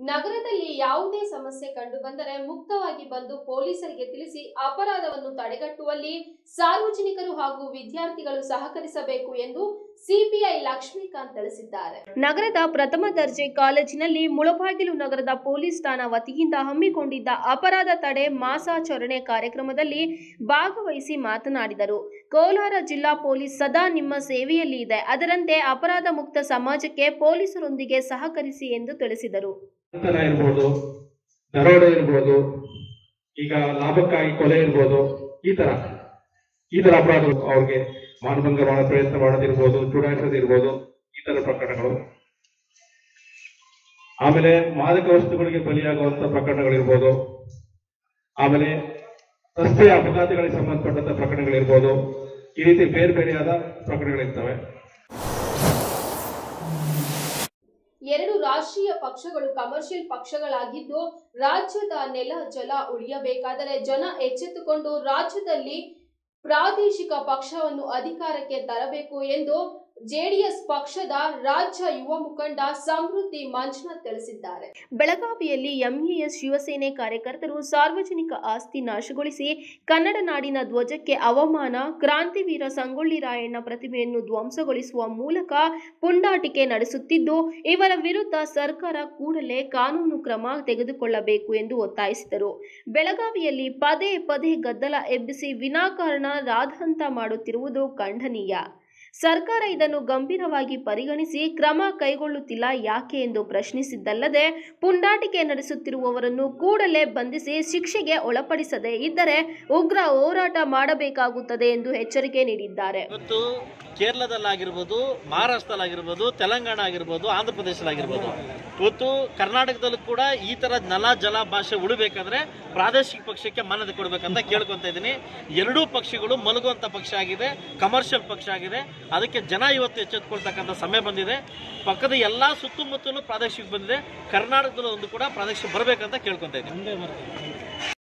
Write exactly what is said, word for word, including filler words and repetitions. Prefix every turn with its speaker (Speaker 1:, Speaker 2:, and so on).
Speaker 1: ನಗರದಲ್ಲಿ ಯಾವುದೇ ಸಮಸ್ಯೆ ಕಂಡುಬಂದರೆ ಮುಕ್ತವಾಗಿ ಬಂದು ಪೊಲೀಸರಿಗೆ ತಿಳಿಸಿ ಅಪರಾಧವನ್ನು ತಡೆಗಟ್ಟುವಲ್ಲಿ ಸಾರ್ವಜನಿಕರು ಹಾಗೂ ವಿದ್ಯಾರ್ಥಿಗಳು ಸಹಕರಿಸಬೇಕು ಎಂದು ಸಿಪಿಐ ಲಕ್ಷ್ಮೀಕಾಂತ್ ತಿಳಿಸಿದ್ದಾರೆ. ನಗರದ ಪ್ರಥಮ ದರ್ಜೆ ಕಾಲೇಜಿನಲ್ಲಿ ಮುಳಬಾಗಿಲು ನಗರದ ಪೊಲೀಸ್ ಠಾಣಾ ವತಿಯಿಂದ ಹಮ್ಮಿಕೊಂಡಿದ್ದ ಅಪರಾಧ ತಡೆ ಮಾಸಾಚರಣೆ ಕಾರ್ಯಕ್ರಮದಲ್ಲಿ ಭಾಗವಹಿಸಿ ಮಾತನಾಡಿದರು. ಕೋಲಾರ ಜಿಲ್ಲಾ ಪೊಲೀಸ್ ಸದಾ ನಿಮ್ಮ ಸೇವೆಯಲ್ಲಿ ಇದೆ, ಅದರಂತೆ ಅಪರಾಧ ಮುಕ್ತ ಸಮಾಜಕ್ಕೆ ಪೊಲೀಸರೊಂದಿಗೆ ಸಹಕರಿಸಿ ಎಂದು ತಿಳಿಸಿದರು.
Speaker 2: ಇರ್ಬೋದು, ದರೋಡೆ ಇರ್ಬೋದು, ಈಗ ಲಾಭಕ್ಕಾಗಿ ಕೊಲೆ ಇರ್ಬೋದು, ಈ ತರ ಈ ತರ ಅಪರಾಧಗಳು ಅವ್ರಿಗೆ ಮಾನಭಂಗ ಮಾಡೋ ಪ್ರಯತ್ನ ಮಾಡೋದಿರ್ಬೋದು, ಚುಡಾಯಿಸೋದಿರ್ಬೋದು, ಈ ತರ ಪ್ರಕರಣಗಳು. ಆಮೇಲೆ ಮಾದಕ ವಸ್ತುಗಳಿಗೆ ಬಲಿಯಾಗುವಂತ ಪ್ರಕರಣಗಳಿರ್ಬೋದು, ಆಮೇಲೆ ರಸ್ತೆ ಅಪಘಾತಗಳಿಗೆ ಸಂಬಂಧಪಟ್ಟಂತ ಪ್ರಕರಣಗಳಿರ್ಬೋದು, ಈ ರೀತಿ ಬೇರೆ ಬೇರೆಯಾದ ಪ್ರಕರಣಗಳಿರ್ತವೆ.
Speaker 1: ಎರಡು ರಾಷ್ಟ್ರೀಯ ಪಕ್ಷಗಳು ಕಮರ್ಷಿಯಲ್ ಪಕ್ಷಗಳಾಗಿದ್ದು ರಾಜ್ಯದ ನೆಲ ಜಲ ಉಳಿಯಬೇಕಾದರೆ ಜನ ಎಚ್ಚೆತ್ತುಕೊಂಡು ರಾಜ್ಯದಲ್ಲಿ ಪ್ರಾದೇಶಿಕ ಪಕ್ಷವನ್ನು ಅಧಿಕಾರಕ್ಕೆ ತರಬೇಕು ಎಂದು ಜೆಡಿಎಸ್ ಪಕ್ಷದ ರಾಜ್ಯ ಯುವ ಮುಖಂಡ ಸಮೃದ್ಧಿ ಮಂಜುನಾಥ್ ತಿಳಿಸಿದ್ದಾರೆ. ಬೆಳಗಾವಿಯಲ್ಲಿ ಎಂಇಎಸ್ ಶಿವಸೇನೆ ಕಾರ್ಯಕರ್ತರು ಸಾರ್ವಜನಿಕ ಆಸ್ತಿ ನಾಶಗೊಳಿಸಿ ಕನ್ನಡ ನಾಡಿನ ಧ್ವಜಕ್ಕೆ ಅವಮಾನ, ಕ್ರಾಂತಿವೀರ ಸಂಗೊಳ್ಳಿ ರಾಯಣ್ಣ ಪ್ರತಿಮೆಯನ್ನು ಧ್ವಂಸಗೊಳಿಸುವ ಮೂಲಕ ಪುಂಡಾಟಿಕೆ ನಡೆಸುತ್ತಿದ್ದು, ಇವರ ವಿರುದ್ಧ ಸರ್ಕಾರ ಕೂಡಲೇ ಕಾನೂನು ಕ್ರಮ ತೆಗೆದುಕೊಳ್ಳಬೇಕು ಎಂದು ಒತ್ತಾಯಿಸಿದರು. ಬೆಳಗಾವಿಯಲ್ಲಿ ಪದೇ ಪದೇ ಗದ್ದಲ ಎಬ್ಬಿಸಿ ವಿನಾಕಾರಣ ರಾದ್ಧಾಂತ ಮಾಡುತ್ತಿರುವುದು ಖಂಡನೀಯ. ಸರ್ಕಾರ ಇದನ್ನು ಗಂಭೀರವಾಗಿ ಪರಿಗಣಿಸಿ ಕ್ರಮ ಕೈಗೊಳ್ಳುತ್ತಿಲ್ಲ ಯಾಕೆ ಎಂದು ಪ್ರಶ್ನಿಸಿದ್ದಲ್ಲದೆ ಪುಂಡಾಟಿಕೆ ನಡೆಸುತ್ತಿರುವವರನ್ನು ಕೂಡಲೇ ಬಂಧಿಸಿ ಶಿಕ್ಷೆಗೆ ಒಳಪಡಿಸದೇ ಇದ್ದರೆ ಉಗ್ರ ಹೋರಾಟ ಮಾಡಬೇಕಾಗುತ್ತದೆ ಎಂದು ಎಚ್ಚರಿಕೆ ನೀಡಿದ್ದಾರೆ.
Speaker 3: ಇವತ್ತು ಕೇರಳದಲ್ಲಾಗಿರ್ಬೋದು, ಮಹಾರಾಷ್ಟ್ರದಲ್ಲಾಗಿರ್ಬೋದು, ತೆಲಂಗಾಣ ಆಗಿರ್ಬೋದು, ಆಂಧ್ರ ಪ್ರದೇಶದಲ್ಲಾಗಿರ್ಬೋದು, ಇವತ್ತು ಕರ್ನಾಟಕದಲ್ಲೂ ಕೂಡ ಈ ತರ ನೆಲ ಜಲ ಭಾಷೆ ಉಳಿಬೇಕಾದ್ರೆ ಪ್ರಾದೇಶಿಕ ಪಕ್ಷಕ್ಕೆ ಮಾನ್ಯತೆ ಕೊಡಬೇಕಂತ ಕೇಳ್ಕೊಂತ ಇದ್ದೀನಿ. ಎರಡೂ ಪಕ್ಷಗಳು ಮಲಗುವಂತ ಪಕ್ಷ ಆಗಿದೆ, ಕಮರ್ಷಿಯಲ್ ಪಕ್ಷ ಆಗಿದೆ. ಅದಕ್ಕೆ ಜನ ಇವತ್ತು ಎಚ್ಚೆತ್ತುಕೊಳ್ತಕ್ಕಂಥ ಸಮಯ ಬಂದಿದೆ. ಪಕ್ಕದ ಎಲ್ಲಾ ಸುತ್ತಮುತ್ತಲೂ ಪ್ರಾದೇಶಿಕ ಬಂದಿದೆ, ಕರ್ನಾಟಕದಲ್ಲೂ ಒಂದು ಕೂಡ ಪ್ರಾದೇಶಿಕ ಬರಬೇಕಂತ ಕೇಳ್ಕೊಂತ ಇದ್ದೀನಿ.